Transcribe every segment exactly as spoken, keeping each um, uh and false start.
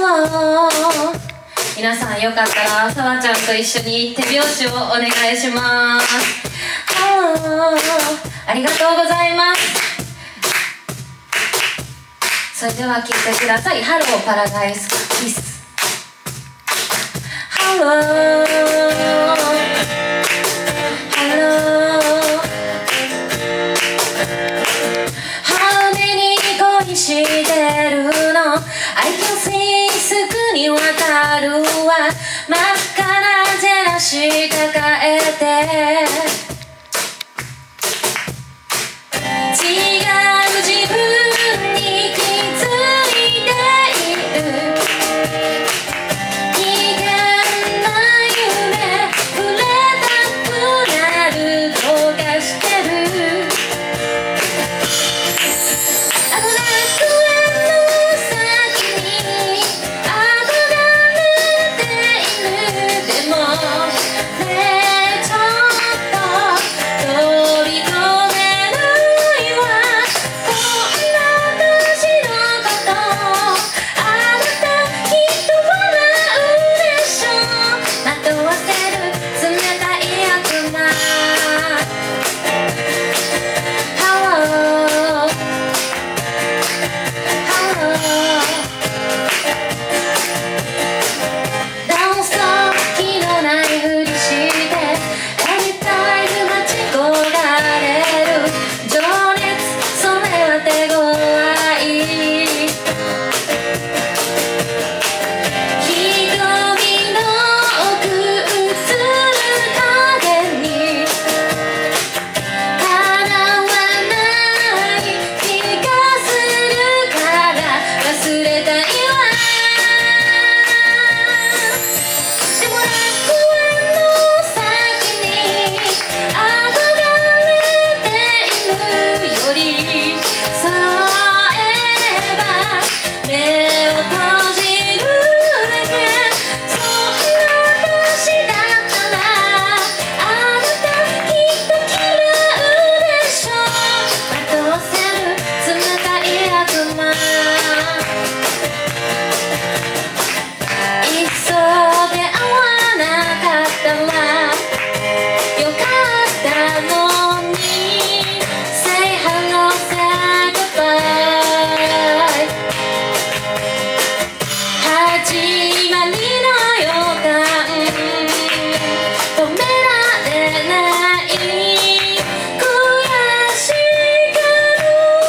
Hello 皆さんよかったらさわちゃんと一緒に手拍子をお願いします。 Hello ありがとうございます。それでは聴いてください。 Hello Paradise Kiss。 Hello Hello 羽に恋してるの I can see すぐにわかるわ。真っ赤なジェラシー抱えて違う自分に気づいている。危険な夢触れたくなるどうかしてる。あの楽園の先に憧れている。でもねえちょっと飛び込めないわ。こんな私のことあなたきっと笑うでしょ。惑わせる冷たい悪魔。Hello Hello Don't stop 気のないふりして Anytime 待ち焦がれる情熱それは手強い。瞳の奥映る影に叶わない気がするから忘れたいわ。でも楽園の先に憧れているよりそうえば目を閉じるだけ。そんな私だったらあなたきっと嫌うでしょ。惑わせる冷たい悪魔。いっそ出会わなかったらよかったのに Say hello, say goodbye 始まりの予感止められない悔しがる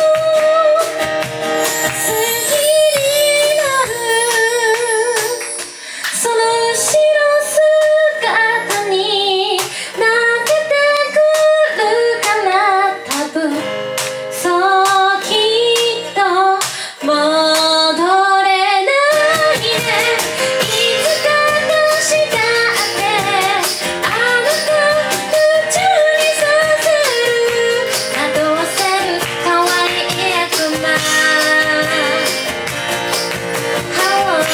好きになるその後ろ姿に泣けてくるかな。多分そうきっと戻れないね。いつか私だってあなた夢中にさせる惑わせる可愛い悪魔。Hello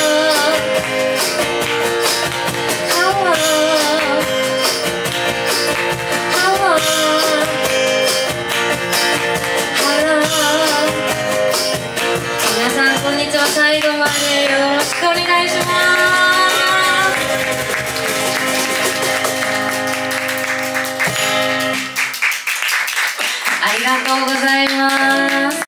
Hello Hello Hello 皆さんこんにちは。最後までよろしくお願いします。ありがとうございます。